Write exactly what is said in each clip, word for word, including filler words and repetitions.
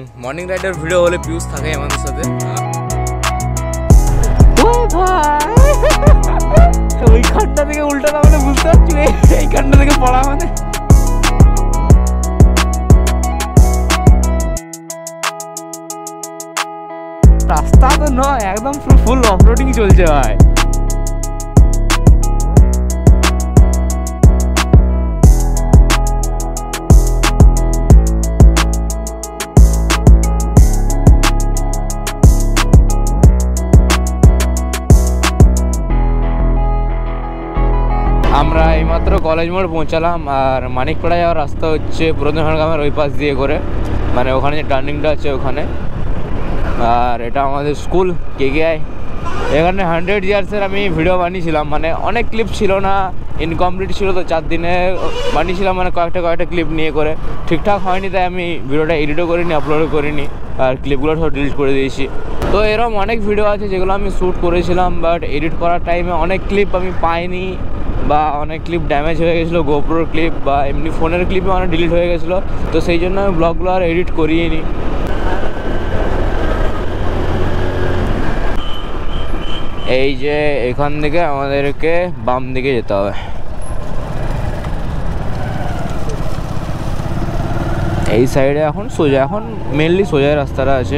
Morning রাইডের video হলে পিউস থাকে আমাদের সাথে। ওইখানটা থেকে উল্টা মানে বুঝতে পারছি এইখানটা থেকে পড়া মানে রাস্তা তো নয়, একদম ফুল অফরোডিং চলছে ভাই। আমরা এইমাত্র কলেজ মোড় পৌঁছালাম, আর মানিকপাড়া যাওয়ার রাস্তা হচ্ছে পুরাতন গ্রামের ওই পাশ দিয়ে করে, মানে ওখানে যে টার্নিংটা আছে ওখানে। আর এটা আমাদের স্কুল কেকেআই। এখানে হান্ড্রেড ইয়ার্সের আমি ভিডিও বানিয়েছিলাম, মানে অনেক ক্লিপ ছিল না, ইনকমপ্লিট ছিল, তো চার দিনে বানিয়েছিলাম, মানে কয়েকটা কয়েকটা ক্লিপ নিয়ে করে। ঠিকঠাক হয়নি তাই আমি ভিডিওটা এডিটও করিনি, আপলোডও করিনি, আর ক্লিপগুলো সব ডিলিট করে দিয়েছি। তো এরকম অনেক ভিডিও আছে যেগুলো আমি শ্যুট করেছিলাম, বাট এডিট করার টাইমে অনেক ক্লিপ আমি পাইনি, বা অনেক ক্লিপ ড্যামেজ হয়ে গেছিলো, গোপ্রোর ক্লিপ বা এমনি ফোনের ক্লিপে অনেক ডিলিট হয়ে গেছিলো। তো সেই জন্য আমি ব্লগগুলো আর এডিট করিয়ে নিই। এই যে এখান থেকে আমাদেরকে বাম দিকে যেতে হবে। এই সাইডে এখন সোজা, এখন মেনলি সোজা রাস্তাটা আছে।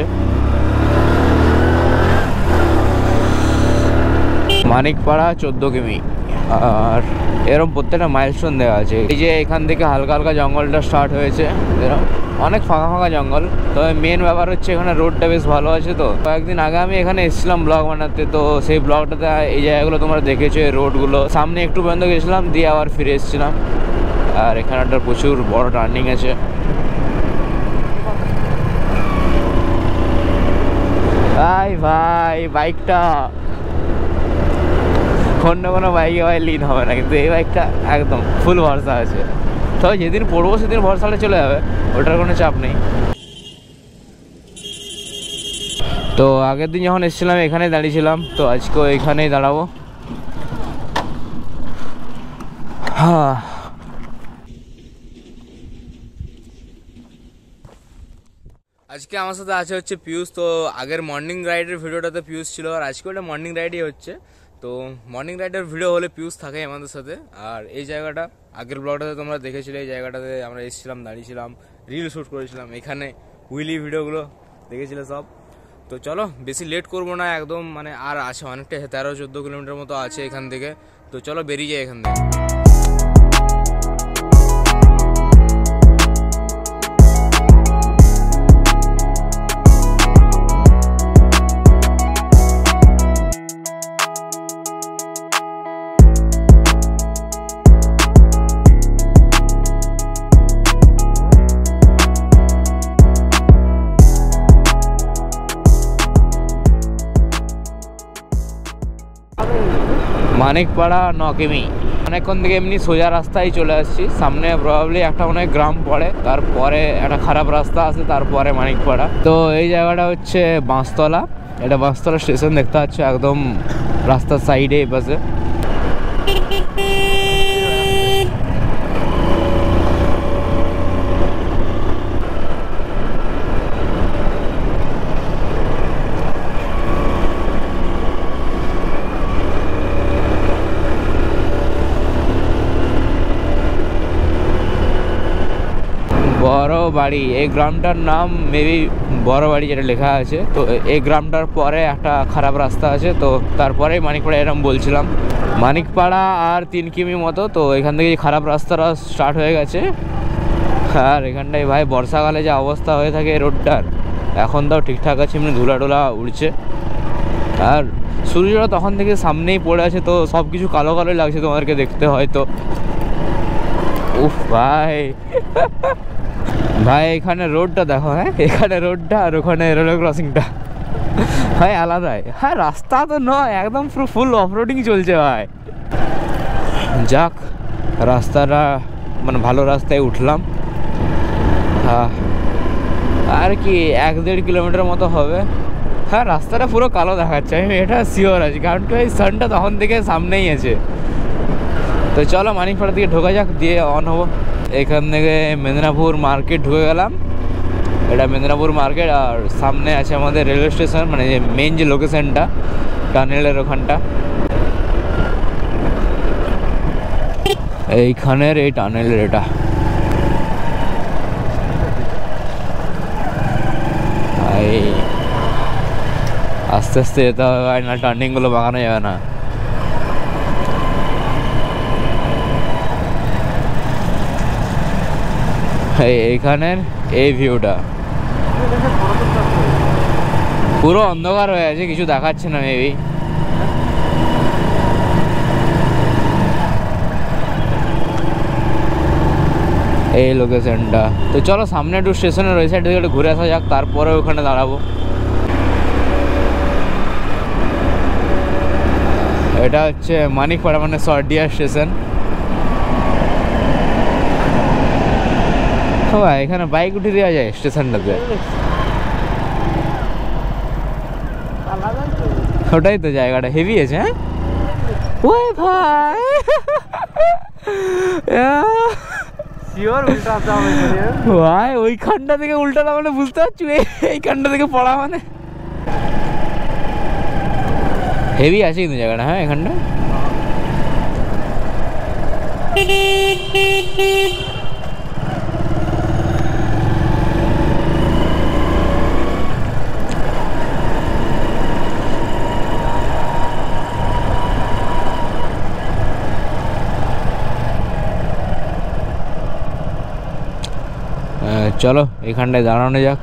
মানিকপাড়া চোদ্দ কিমি, আর এরকম প্রত্যেকটা মাইলস্টোন দেওয়া আছে। এই যে এখান থেকে হালকা হালকা জঙ্গলটা স্টার্ট হয়েছে, এরকম অনেক ফাঁকা ফাঁকা জঙ্গল। তবে মেন ব্যাপার হচ্ছে এখানে রোডটা বেশ ভালো আছে। তো কয়েকদিন আগে আমি এখানে এসেছিলাম ব্লগ বানাতে, তো সেই ব্লগটাতে এই জায়গাগুলো তোমরা দেখেছো, এই রোডগুলো। সামনে একটু পর্যন্ত গেছিলাম, দিয়ে আবার ফিরে এসেছিলাম। আর এখানে একটা প্রচুর বড় টার্নিং আছে। ভাই ভাই বাইকটা অন্য কোনো বাইকে ভাই লিন হবে না, কিন্তু এই বাইকটা একদম ফুল ভরসা আছে। তবে যেদিন পড়বো সেদিন ভরসাটা চলে যাবে, ওটার কোনো চাপ নেই। তো আগের দিন যখন এসেছিলাম এখানেই দাঁড়িয়েছিলাম, তো আজকেও এখানেই দাঁড়াবো। হ্যাঁ, আজকে আমার সাথে আছে হচ্ছে পিউস। তো আগের মর্নিং রাইডের ভিডিওটাতে পিউস ছিল, আর আজকে ওটা মর্নিং রাইডই হচ্ছে। তো মর্নিং রাইডের ভিডিও হলে পিউস থাকে আমাদের সাথে। আর এই জায়গাটা আগের ব্লগটাতে তোমরা দেখেছিলে, এই জায়গাটাতে আমরা এসেছিলাম, দাঁড়িয়েছিলাম, রিল শ্যুট করেছিলাম এখানে, উইলি ভিডিওগুলো দেখেছিলে সব। তো চলো বেশি লেট করবো না, একদম মানে আর আছে অনেকটা, তেরো চোদ্দো কিলোমিটার মতো আছে এখান থেকে। তো চলো বেরিয়ে যাই এখান থেকে। মানিকপাড়া ন কিমি, অনেকক্ষণ থেকে এমনি সোজা রাস্তায় চলে আসছি। সামনে প্রবাবলি একটা অনেক গ্রাম পড়ে, তারপরে একটা খারাপ রাস্তা আছে, তারপরে মানিকপাড়া। তো এই জায়গাটা হচ্ছে বাঁশতলা। এটা বাঁশতলা স্টেশন দেখতে পাচ্ছ, একদম রাস্তার সাইডে এই পাশে। বড় বাড়ি, এই গ্রামটার নাম মেবি বড় বাড়ি যেটা লেখা আছে। তো এই গ্রামটার পরে একটা খারাপ রাস্তা আছে, তো তারপরে মানিকপাড়া এরকম বলছিলাম। মানিকপাড়া আর তিন কিমি মতো, তো এখান থেকে খারাপ রাস্তাটা স্টার্ট হয়ে গেছে। আর এখানটায় ভাই বর্ষাকালে যে অবস্থা হয়ে থাকে রোডটার, এখন তাও ঠিকঠাক আছে, এমনি ধুলা টুলা উড়ছে। আর সূর্যটা তখন থেকে সামনেই পড়ে আছে, তো সব কিছু কালো কালোই লাগছে তোমাদেরকে দেখতে হয়তো। উফ ভাই ভাই এখানে রোডটা দেখো, হ্যাঁ এখানে রোডটা আর ওখানে রেলওয়ে ক্রসিংটা ভাই আলাদাই। হ্যাঁ রাস্তা তো নয়, একদম পুরো ফুল অফরোডিং চলছে ভাই। যাক রাস্তাটা মানে ভালো রাস্তায় উঠলাম। হ্যাঁ আর কি এক দেড় কিলোমিটার মতো হবে। হ্যাঁ রাস্তাটা পুরো কালো দেখাচ্ছে, আমি এটা শিওর আছি, কারণ কি ওই সানটা তখন থেকে সামনেই আছে। তো চলো মানিকপাড়া দিকে ঢোকা যাক, দিয়ে অন হবো। এখান থেকে মেদিনীপুর মার্কেট ঢুকে গেলাম। এটা মেদিনীপুর মার্কেট, আর সামনে আছে আমাদের রেলওয়ে স্টেশন, মানে মেন যে লোকেশনটা টানেলের ওখানটা, এইখানের এই টানেলের এটা। এই আস্তে আস্তে যেতে হবে, না টার্নিংগুলো বাগানো যাবে না। এইখানের এই ভিউটা পুরো অন্ধকার হয়ে আছে, কিছু দেখাচ্ছে না মেবি। এই লোকেশনটা তো চলো সামনে একটু স্টেশনের ওই সাইড থেকে একটু ঘুরে আসা যাক, তারপরে ওখানে দাঁড়াবো। এটা হচ্ছে মানিকপাড়া মানে সরডিয়া স্টেশন। ভাই এখানে বাইক উঠে দেওয়া যায় স্টেশনটাতে, ওটাই তো জায়গাটা হেভি আছে। হ্যাঁ ওই ভাই ভাই ওইখানটা থেকে উল্টাটা মানে বুঝতে পারছি, এইখানটা থেকে পড়া মানে হেভি আছে কিন্তু জায়গাটা। হ্যাঁ এখানটা চলো এখানটায় দাঁড়ানো যাক।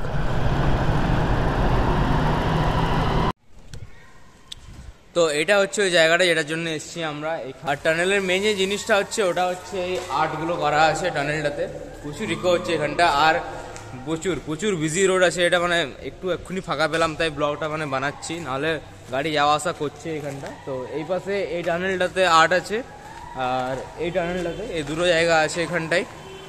তো এটা হচ্ছে ওই জায়গাটা যেটার জন্য এসেছি আমরা। আর টানেলের মেন যে জিনিসটা হচ্ছে ওটা হচ্ছে এই আর্টগুলো করা আছে টানেলটাতে, প্রচুর ইকো হচ্ছে এখানটা, আর প্রচুর প্রচুর বিজি রোড আছে। এটা মানে একটু এক্ষুনি ফাঁকা পেলাম তাই ব্লগটা মানে বানাচ্ছি, নাহলে গাড়ি যাওয়া আসা করছে এখানটা। তো এই পাশে এই টানেলটাতে আর্ট আছে, আর এই টানেলটাতে এই দুটো জায়গা আছে এখানটায়।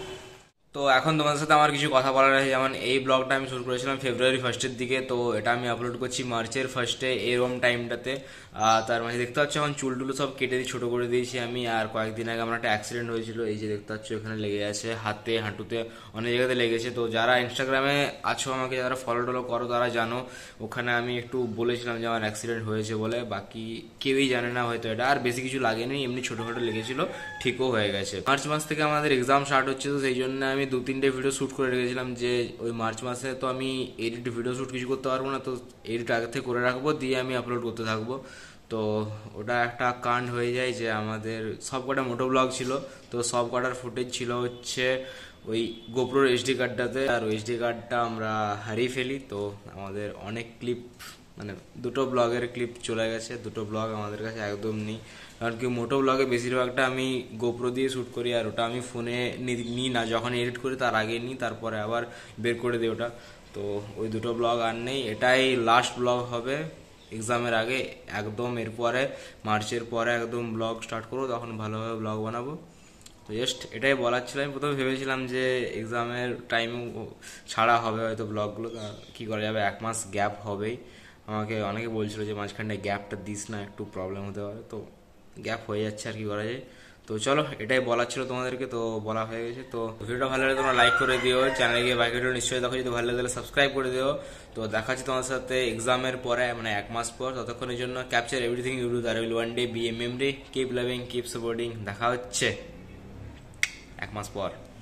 তো এখন তোমাদের সাথে আমার কিছু কথা বলার আছে। যেমন এই ব্লগটা আমি শুরু করেছিলাম ফেব্রুয়ারি ফার্স্টের দিকে, তো এটা আমি আপলোড করছি মার্চের ফার্স্টে এরকম টাইমটাতে। তার মাঝে দেখতে পাচ্ছি এখন চুলটুলো সব কেটে দিয়ে ছোটো করে দিয়েছি আমি। আর কয়েকদিন আগে আমার একটা অ্যাক্সিডেন্ট হয়েছিল, এই যে দেখতে পাচ্ছ এখানে লেগে আছে, হাতে হাঁটুতে অনেক জায়গাতে লেগেছে। তো যারা ইনস্টাগ্রামে আছো আমাকে যারা ফলো টলো করো তারা জানো, ওখানে আমি একটু বলেছিলাম যে আমার অ্যাক্সিডেন্ট হয়েছে বলে, বাকি কেউই জানে না হয়তো এটা। আর বেশি কিছু লাগেনি, এমনি ছোটোখাটো লেগেছিল, ঠিকও হয়ে গেছে। মার্চ মাস থেকে আমাদের এক্সাম স্টার্ট হচ্ছে, তো সেই জন্য আমি দু তিনটে ভিডিও শ্যুট করে রেখেছিলাম যে ওই মার্চ মাসে তো আমি এডিট ভিডিও শ্যুট কিছু করতে পারবো না, তো এডিট আগে থেকে করে রাখবো, দিয়ে আমি আপলোড করতে থাকবো। তো ওটা একটা কাণ্ড হয়ে যায় যে আমাদের সব কটা মোটো ব্লগ ছিল, তো সব কটার ফুটেজ ছিল হচ্ছে ওই গোপ্রোর এইচডি কার্ডটাতে, আর ওই এইচডি কার্ডটা আমরা হারিয়ে ফেলি। তো আমাদের অনেক ক্লিপ মানে দুটো ব্লগের ক্লিপ চলে গেছে, দুটো ব্লগ আমাদের কাছে একদম নেই। কারণ কি মোটো ব্লগে বেশিরভাগটা আমি গোপ্রো দিয়ে শ্যুট করি, আর ওটা আমি ফোনে নিই না, যখন এডিট করি তার আগে নিই, তারপরে আবার বের করে দিই ওটা। তো ওই দুটো ব্লগ আর নেই, এটাই লাস্ট ব্লগ হবে এক্সামের আগে একদম। এরপরে মার্চের পরে একদম ব্লগ স্টার্ট করবো, তখন ভালোভাবে ব্লগ বানাবো। তো জাস্ট এটাই বলার ছিল। আমি প্রথমে ভেবেছিলাম যে এক্সামের টাইম ছাড়া হবে হয়তো ব্লগগুলো, কী করা যাবে, এক মাস গ্যাপ হবেই। আমাকে অনেকে বলছিল যে মাঝখানটায় গ্যাপটা দিস না, একটু প্রবলেম হতে পারে, তো গ্যাপ হয়ে যাচ্ছে আর কি করা যায়। তো চলো এটাই বলার ছিল তোমাদেরকে, তো বলা হয়ে গেছে। তো ভিডিওটা ভালো লাগলে তোমরা লাইক করে দিও, চ্যানেলে গিয়ে বাকি ভিডিও নিশ্চয়ই দেখো, যদি ভালো লাগে সাবস্ক্রাইব করে দিও। তো দেখা হচ্ছে তোমাদের সাথে এক্সামের পরে, মানে এক মাস পর। ততক্ষণের জন্য capture everything you do that will one day be a memory, keep loving, keep supporting. দেখা হচ্ছে এক মাস পর।